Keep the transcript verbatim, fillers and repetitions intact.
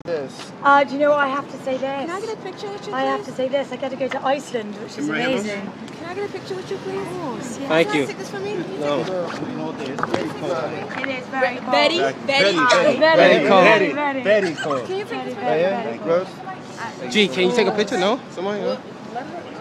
This. Uh, do you know what I have to say this? Can I get a picture with you, please? I have to say this. I got to go to Iceland, which is amazing. Can I get a picture with you, please? Oh, yeah. Thank Can you. I take this for me? No. You know what it is? Very cold. It is very cold. Betty? Betty? Very, Very cold. Very, very, Very cold. Can you take this very, picture? very, very Gross. G, can you take a picture? No? Somebody? No? Let her-